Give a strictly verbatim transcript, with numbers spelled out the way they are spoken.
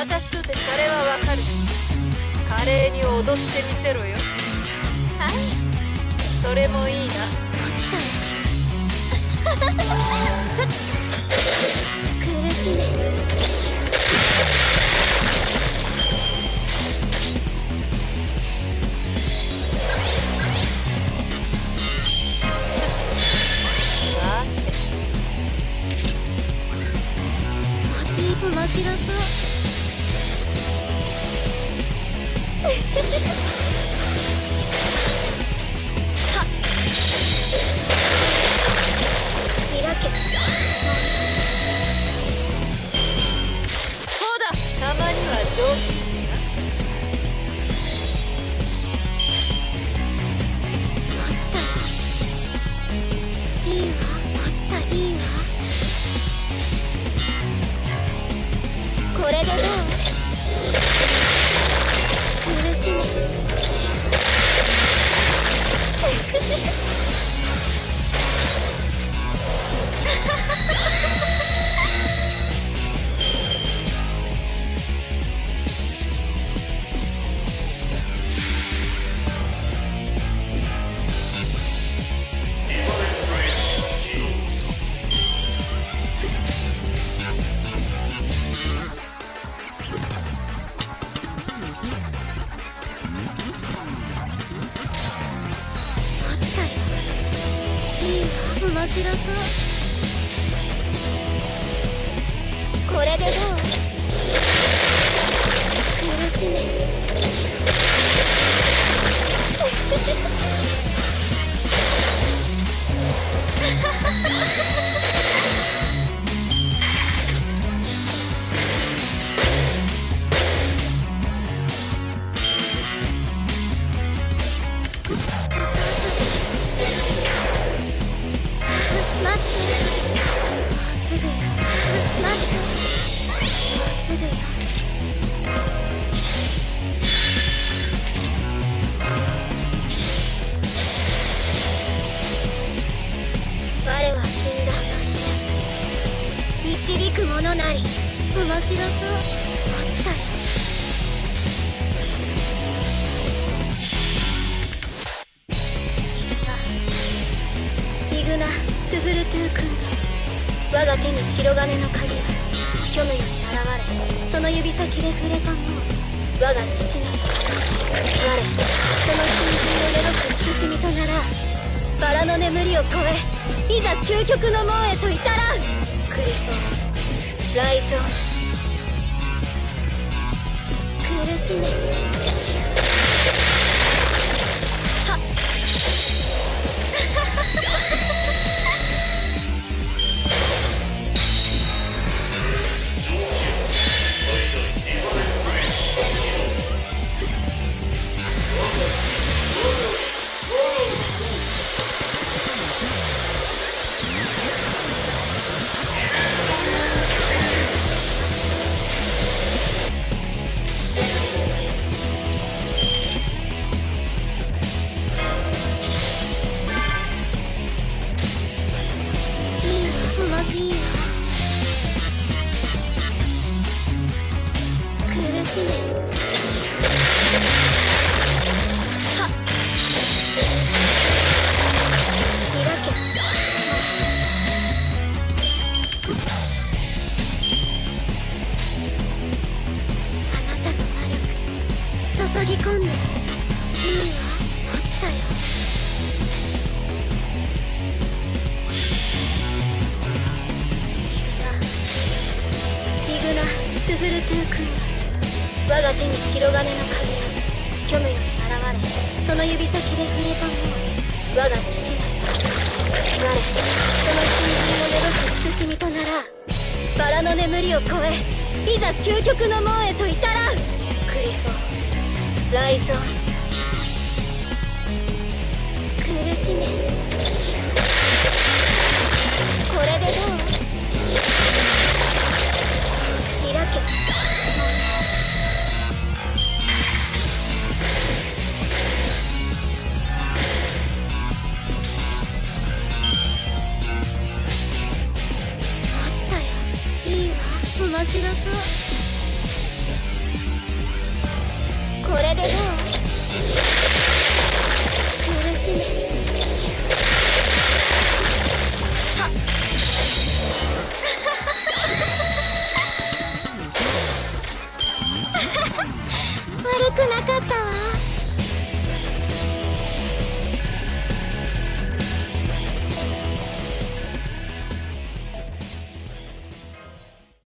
私とてそれはわかる。華麗に踊ってみせろよ。はい、それもいいな。ちょっ苦しい。面白そう。は開け。そうだ、たまには上手にな。あったよ。いいわ、あった、いいわ。これでどう？苦しみ。面白そう。これでどう？苦しみ。導くものなり。面白そう。あったよ。イグナ・トゥフルトゥー君が我が手に白金の鍵ある。虚無より現れ、その指先で触れたもの我が父なる。我その新人の目のく慎みとならバラの眠りを超え、いざ究極の門へと至らん。クリストライゾン苦しみ。はっ注ぎ込んでいいわ。あったよ。イグナ・トゥフルトゥー君は我が手に白金の鍵ある。虚無より現れ、その指先で触れたもの我が父なる。我その新人の目の慎みとならバラの眠りを超え、いざ究極の門へと至らん。クリフォライゾン苦しみ。これでどう？開け。あったよ。いいわ。面白そう。